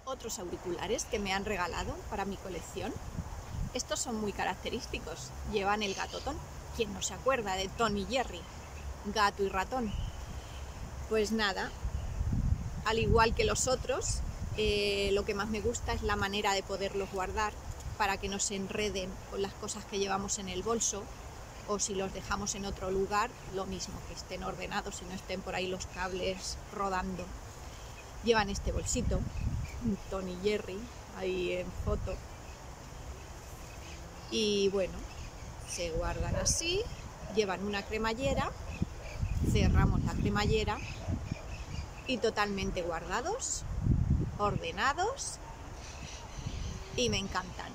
otros auriculares que me han regalado para mi colección. Estos son muy característicos, llevan el gatotón. ¿Quién no se acuerda de Tom y Jerry? Gato y ratón. Pues nada, al igual que los otros, lo que más me gusta es la manera de poderlos guardar para que no se enreden con las cosas que llevamos en el bolso, o si los dejamos en otro lugar, lo mismo, que estén ordenados y no estén por ahí los cables rodando. Llevan este bolsito, Tom y Jerry, ahí en foto. Y bueno, se guardan así, llevan una cremallera, cerramos la cremallera y totalmente guardados, ordenados, y me encantan.